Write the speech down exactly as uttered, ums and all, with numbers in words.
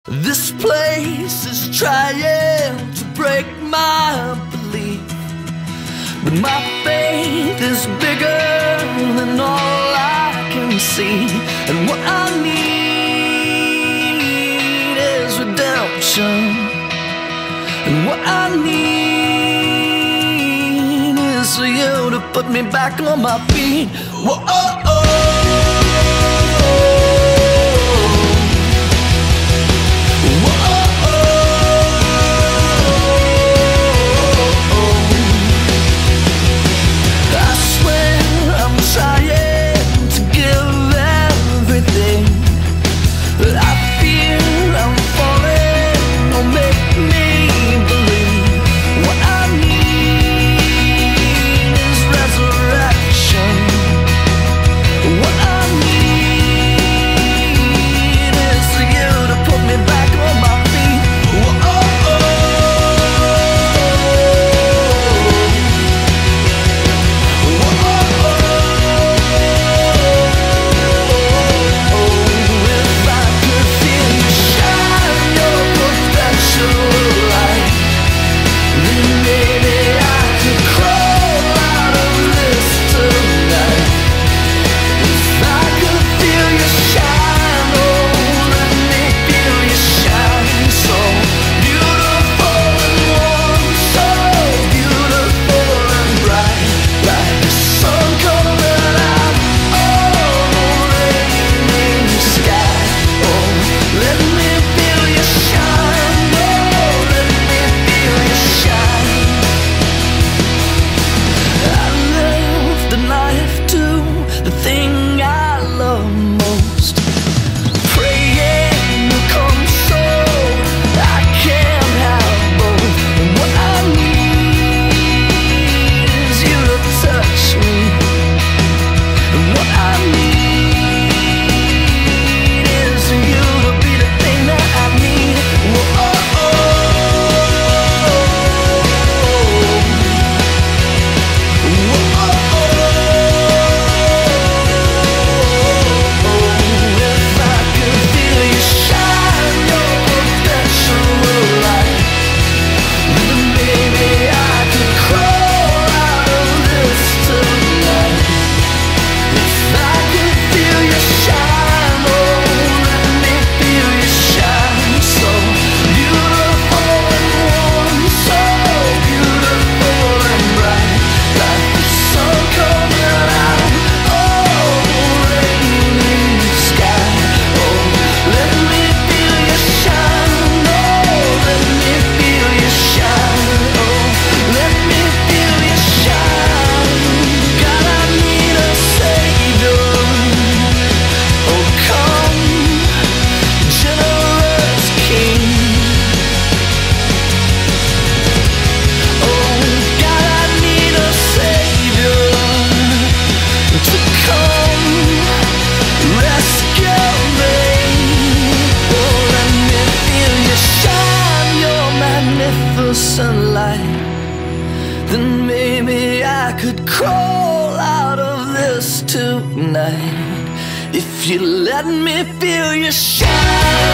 This place is trying to break my belief, but my faith is bigger than all I can see. And what I need is redemption, and what I need is for you to put me back on my feet. Whoa, oh, oh. Sunlight, then maybe I could crawl out of this tonight if you let me feel your shine.